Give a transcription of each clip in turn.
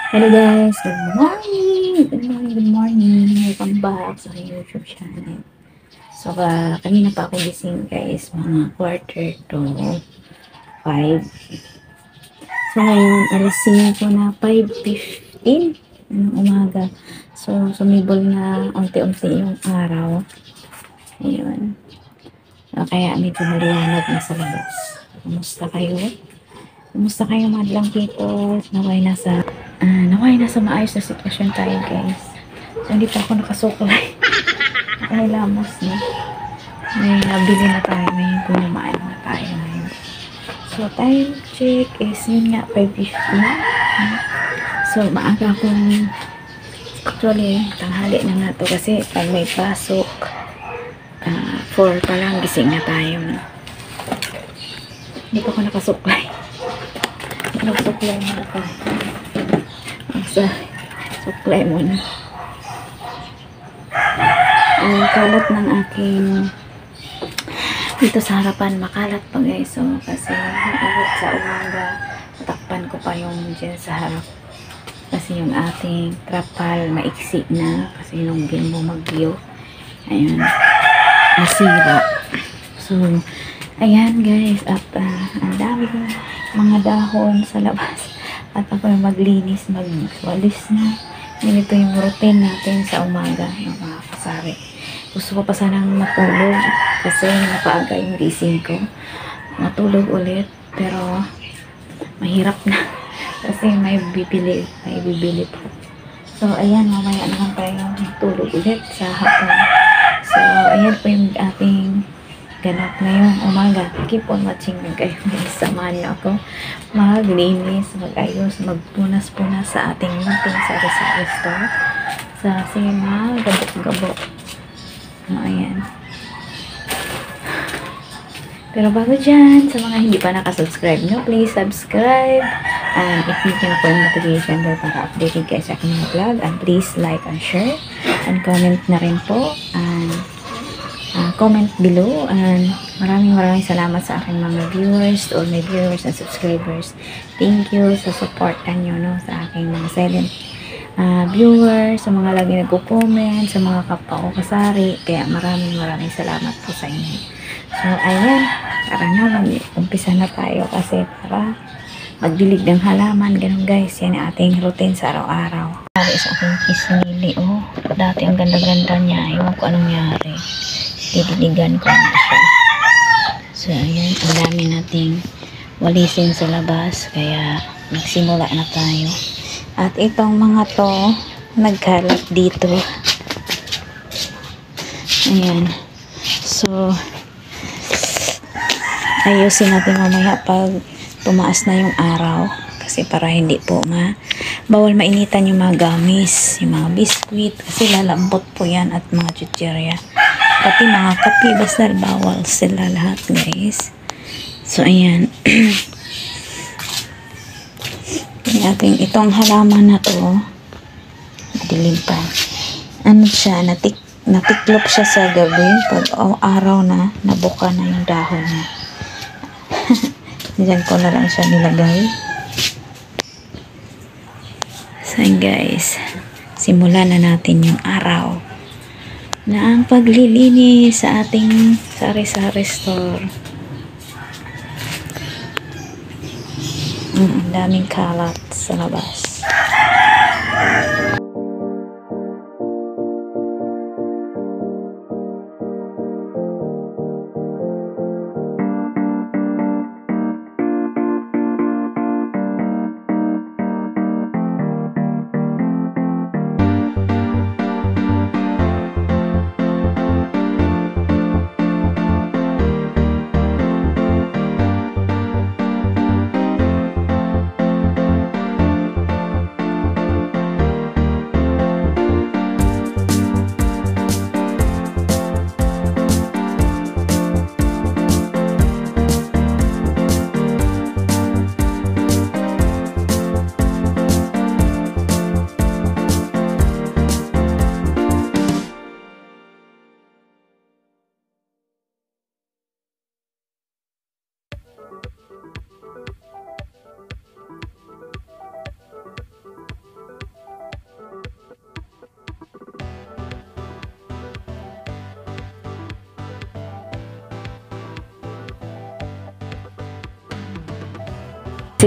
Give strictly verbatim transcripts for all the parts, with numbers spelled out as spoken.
Hello guys, good morning! Good morning, good morning! Welcome back sa aking YouTube channel. So, uh, kanina pa ako gising guys, mga quarter to five. So, ngayon, alas singko na, five fifteen ng umaga. So, sumibol na unti-unti yung araw. Ayun. So, kaya medyo maliwanag na sa labas. Kumusta kayo? Kumusta kayo madlang people? Naway nasa, uh, naway nasa maayos na sitwasyon tayo guys. So, hindi pa ako nakasuklay. Ay, lamos na. May nabili na tayo. May punamaan na tayo ngayon. So, time check is yun nga, five fifty. So, maaga akong actually, tanghali na nga to kasi pag may pasok, uh, four pa lang, gising na tayo. No? Hindi pa ako nakasuklay. Nagsuklay muna tayo. Sa suklay muna. Ang kalat ng aking dito sa harapan, makalat pa guys. So, kasi ulit sa umaga, takpan ko pa yung dyan sa harap. Kasi yung ating trapal, maiksi na. Kasi yung bumagyo, ayun, nasira. So, ayan guys, at uh, ang dami mga dahon sa labas. At ako yung maglinis, magwalis na. Ganito yung routine natin sa umaga, yung mga kasari. Gusto ko pa sanang matulog kasi napaaga yung gising ko. Matulog ulit, pero mahirap na kasi may bibili, may bibili po. So, ayan, mamaya naman tayo matulog ulit sa hapon. So, ayan po yung ating ganap ngayong umaga. Keep on watching na kayo. Samahan niyo ako maglinis, mag-ayos, magpunas-punas sa ating munting sari-sari store. Sa sima, gabok-gabok. O, ayan. Pero bago dyan, sa mga hindi pa nakasubscribe nyo, please subscribe. And i-click nyo na po yung notification bell para updated kayo sa aking mga vlog. And please like and share. And comment na rin po. And uh, comment below. And maraming maraming salamat sa aking mga viewers, all my viewers and subscribers. Thank you sa supportan nyo no, sa aking mga silent Uh, viewers, sa mga lagi nagko-comment, sa mga kapwa ko kasari. Kaya maraming maraming salamat po sa inyo. So, ayan. Tara na, mag-umpisa na tayo kasi para magdilig ng halaman. Ganun guys, yan ang ating routine sa araw-araw. Pari sa aking kismili, oh. Dati ang ganda-ganda niya. Ewan ko anong nangyari. Didiligan ko na siya. So, ayan. Ang dami nating walisin sa labas. Kaya, magsimula na tayo. At itong mga to, nagkalat dito. Ayan. So, ayusin natin mamaya pag tumaas na yung araw. Kasi para hindi po ma, bawal mainitan yung mga gamis, yung mga biskuit. Kasi lalambot po yan at mga chucherya. Pati mga kape, basta bawal sila lahat guys. So, ayan. Ating itong halaman na to dilim pa, ano siya, natik, natiklop siya sa gabi. Pag oh, araw na, nabuka na yung dahon niya. Diyan ko na lang siya nilagay. So guys, simulan na natin yung araw na ang paglilinis sa ating sari-sari store. Mm, daming kalat sa labas.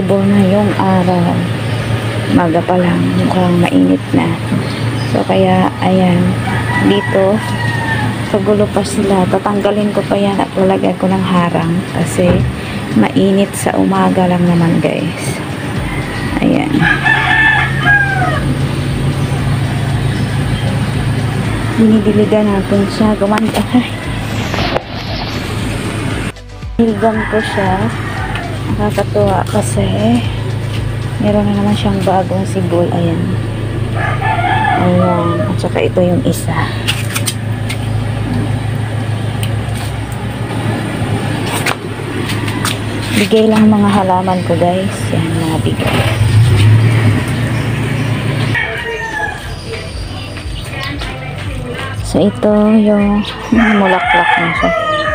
visible na yung araw. Maga pa lang, mukhang mainit na. So, kaya, ayan, dito, sa gulo pa sila. Tatanggalin ko pa yan at lalagyan ko ng harang kasi mainit sa umaga lang naman, guys. Ayan. Dinidiligan natin siya. Gumanda. Dinidiligan ko siya. Nakakatuwa kasi meron na naman siyang bagong sibol. Ayan. Ayan. At saka ito yung isa. Bigay lang mga halaman ko, guys. Yan, mga bigay. So, ito yung mulaklak na siya.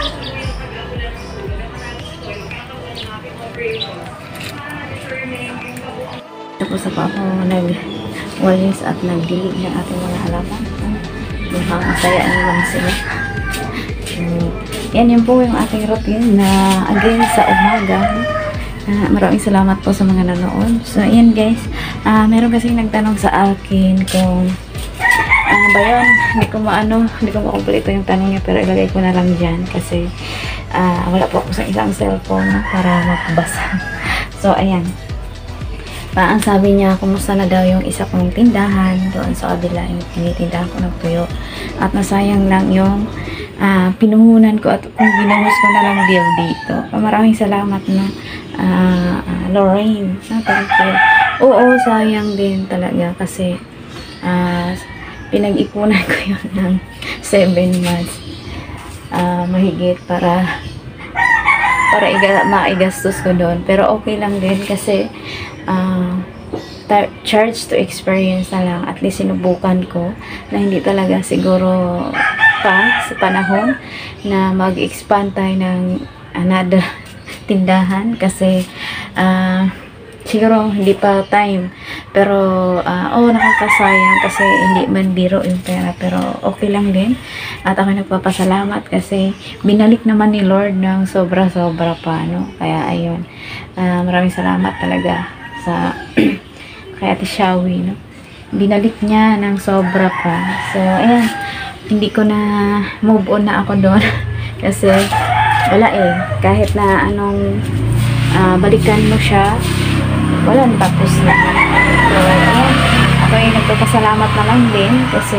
Tapos ako ako nag-walis at nagdilig ng ating mga halaman. Mukhang masaya naman sila. So, yan yun po yung ating routine na again sa umaga. Uh, maraming salamat po sa mga nanood. So, ayan guys. Uh, meron kasi nagtanong sa akin kung uh, ba yun, hindi ko maano, hindi ko makumpleto yung tanong niya pero ilagay ko na lang dyan kasi uh, wala po ako sa isang cellphone para magbasa. So, ayan. Uh, ang sabi niya, kumusta na daw yung isa kong tindahan doon sa kabila, yung tinitindahan ko ng tuyo. At nasayang lang yung uh, pinuhunan ko at kung ginamos ko na lang deal dito. Uh, maraming salamat na uh, uh, Lorraine. No, thank you. Oo, sayang din talaga kasi uh, pinag-ipunan ko yun ng seven months uh, mahigit para para iga, maigastos ko doon. Pero okay lang din kasi Uh, charge to experience na lang. At least sinubukan ko na hindi talaga siguro pa sa panahon na mag-expand tayo ng another tindahan kasi uh, siguro hindi pa time pero uh, oh nakakasayang kasi hindi man biro yung pera pero okay lang din at ako nagpapasalamat kasi binalik naman ni Lord ng sobra-sobra pa, no? Kaya ayun, uh, maraming salamat talaga sa kay Ate Shawi, no? Binalik niya ng sobra pa. So, ayan, hindi ko na move on na ako doon kasi wala eh, kahit na anong uh, balikan mo siya, wala, tapos na. So, ayan, ako ay nagpapasalamat na lang din kasi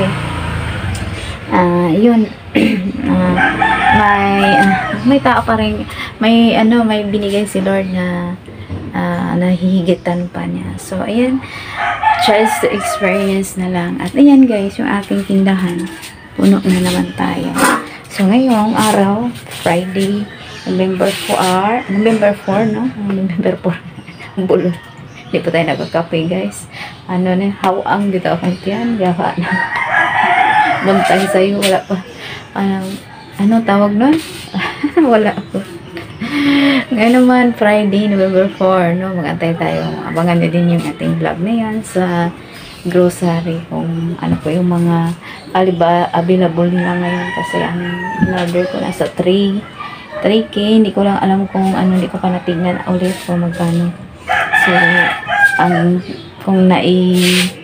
uh, yun uh, may uh, may tao pa rin, may ano, may binigay si Lord na Uh, nahihigitan pa niya. So, ayan, chance to experience na lang. At ayan guys, yung aking tindahan, puno na naman tayo. So, ngayong araw, Friday, November four, November four, no? November four, ang bulo. Hindi pa tayo nagkakape, guys. Ano na, hawang dito akong tiyan, gawa na. Buntay sa'yo, wala pa. Uh, ano tawag nun? Wala ako. Ngayon naman, Friday, November four, no? Mag-antay tayo. Abangan na din yung ating vlog na yan sa grocery. Kung ano po yung mga aliba, available nila ngayon. Kasi ang in-order ko nasa three K. Hindi ko lang alam kung ano, hindi ko pa natignan ulit kung magkano. So, ang kung nai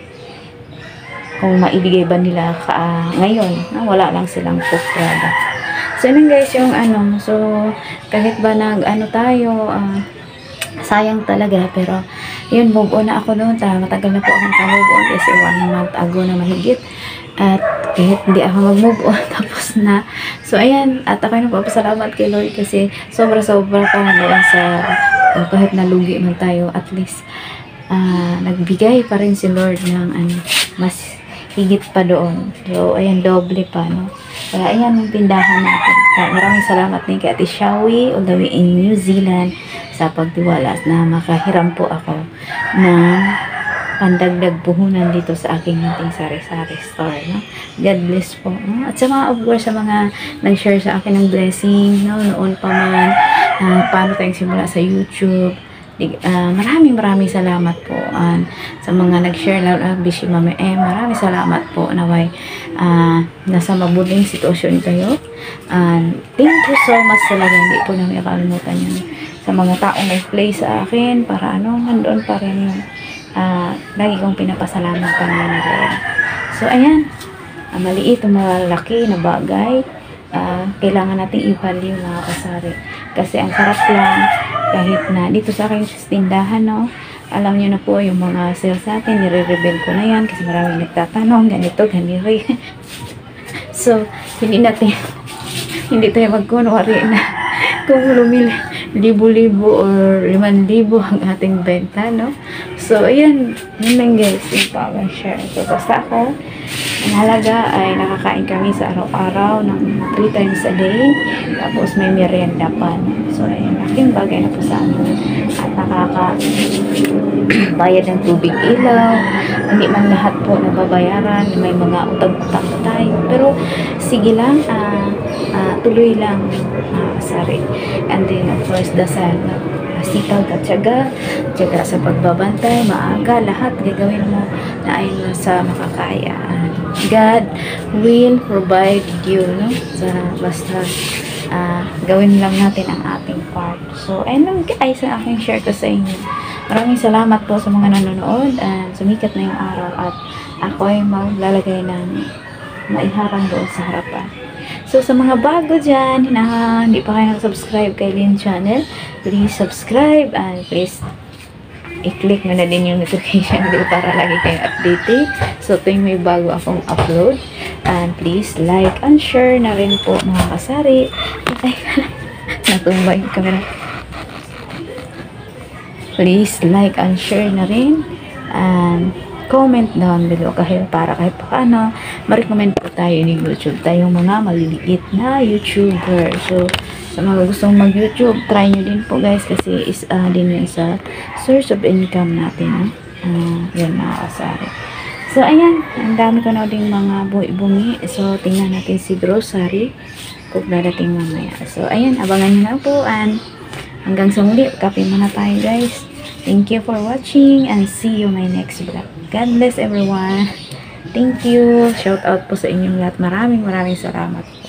kung maibigay ba nila ka, uh, ngayon, no? Wala lang silang cook product. So, yun guys, yung ano, so, kahit ba nag, ano tayo, uh, sayang talaga, pero, yun, move on na ako doon, ta, matagal na po akong ka-move on, kasi one month ago na mahigit, at kahit hindi ako mag-move on, tapos na, so, ayan, at ako nagpapasalamat kay Lord, kasi, sobra-sobra pa doon sa, uh, kahit nalugi man tayo, at least, uh, nagbigay pa rin si Lord ng, ano, mas, higit pa doon. So, ayan, doble pa, no? Kaya, ayan, yung tindahan natin. Kaya, maraming salamat din kay Ate Shawi, all the way in New Zealand, sa pagtiwala na makahiram po ako ng pandagdag puhunan dito sa aking munting sari-sari store, no? God bless po, no? At sa mga, of course, sa mga nag-share sa akin ng blessing, no? Noon pa man, uh, paano tayong simula sa YouTube. Uh, maraming maraming salamat po uh, sa mga nag-share na uh, Bishi Mami eh, maraming salamat po naway uh, nasa mabuting sitwasyon kayo. Uh, thank you so much talaga, hindi po namin nakalimutan yun sa mga taong nag-play sa akin para ano, nandoon pa rin yung uh, lagi kong pinapasalamatan nila Lord. So ayan, uh, maliit o malaki na bagay, uh, kailangan nating i-value mga kasari. Kasi ang sarap lang kahit na dito sa aking tindahan, no, alam niyo na po yung mga sales natin, nire-reveal ko na yan kasi maraming nagtatanong, ganito, ganito. So, hindi natin, hindi tayo magkunwari na kung lumili, libo-libo or liman libo ang ating benta, no? So, ayan, yun lang guys, yung power share. So, basta ako, ang halaga ay nakakain kami sa araw-araw ng three times a day. Tapos may merienda pa. No? So, ayun, laking bagay na po sa amin. At nakakabayad ng tubig ilaw. Hindi man lahat po nababayaran. May mga utang-utang tayo. Pero, sige lang, uh, uh, tuloy lang, uh, sorry. And then, of course, dasal na sipag at tiyaga, tiyaga sa pagbabantay, maaga, lahat gagawin mo na ayon sa makakayaan. God will provide you, no? Sa basta uh, gawin lang natin ang ating part. So, ayun lang guys ang aking share ko sa inyo. Maraming salamat po sa mga nanonood and sumikat na yung araw at ako ay maglalagay ng maiharang doon sa harapan. So, sa mga bago dyan, na hindi pa kayo nag-subscribe kay Lynn Channel, please subscribe and please i-click mo na din yung notification bell para lagi kayong updated. So, tuwing may bago akong upload. And please like and share na rin po mga kasari. Ay, natumba yung camera. Please like and share na rin. And comment down below kahit para kahit paano ma-recommend po tayo ni YouTube, tayong mga maliliit na YouTuber. So, sa mga gustong mag-YouTube, try nyo din po guys kasi is uh, din yung sa source of income natin. Uh, yun mga kasari. So, ayan, ang dami ko na din mga bungi. So, tingnan natin si grocery kung dadating mamaya. So, ayan, abangan nyo na po and hanggang sa muli, kape muna tayo guys. Thank you for watching and see you my next vlog. God bless everyone. Thank you. Shout out po sa inyong lahat. Maraming maraming salamat.